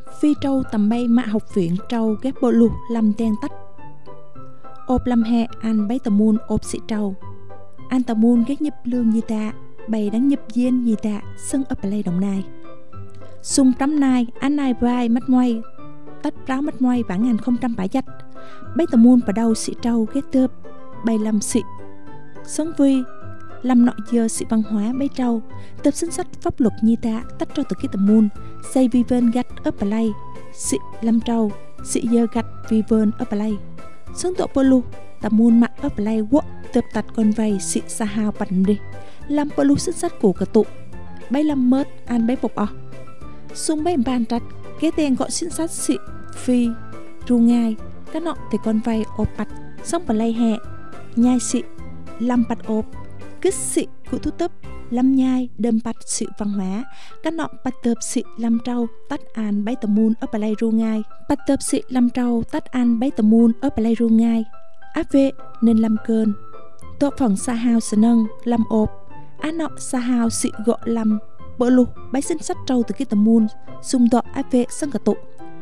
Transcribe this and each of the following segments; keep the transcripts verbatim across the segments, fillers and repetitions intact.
phi trâu tầm bay mạ học viện trâu ghép bộ lục làm ten tách ốp lâm hè an bay tầm môn ốp sĩ trâu an tầm môn ghét nhịp lương gì ta bày đáng nhịp diên gì ta sưng ấp lây đồng nai xung trắm nai an nai vai mắt ngoay tách ráo mắt ngoay vãng ngàn không trăm bãi dạch bay tầm môn vào đầu sĩ trâu ghét tớp bay làm sĩ sống vui làm nội giờ sĩ văn hóa bay trâu tập sinh sách pháp luật như ta tách trâu từ cái tầm môn xây vi vên gạch ấp lây sĩ lâm trâu sĩ giờ gạch vi vên ấp lây sống tổ bơ lu tầm môn mặt ấp lây quất tập tạch con vầy sĩ sa hào bẩn đi làm bơ lu sinh sách của cả tụ bay làm mớt an bay bộc ọ xung bay bàn trạch cái tên gọi sinh sách sĩ phi ru ngai các nọ thì con vầy ốp bạch xong bẩn lây hè nhai sĩ lâm bạch ốp kích sĩ của thu tấp lâm nhai đâm bạch sự văn hóa các nọ bạch tớp sĩ lâm trâu tách an bay tầm môn ở bà lây ru ngai bạch tớp sĩ lâm trâu tách an bay tầm môn ở bà lây ru ngai áp vệ nên lâm cơn tổ phẳng sa hào sờ nâng lâm ốp an nọ sa hào sĩ gọi lâm bỡ lục bay sinh sách trâu từ cái tầm môn xung đọ áp vệ sân cả tụ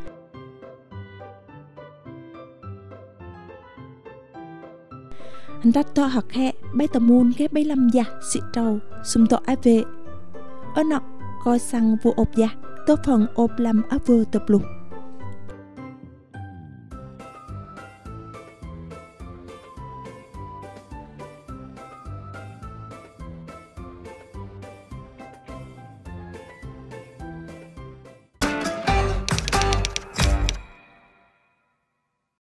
anh ra to học hẹ bay tầm môn ghé bay lâm già sĩ trâu xung tọ áp vệ ở nọ coi sang vô ốp già tô phần ốp lâm áp vừa tập lục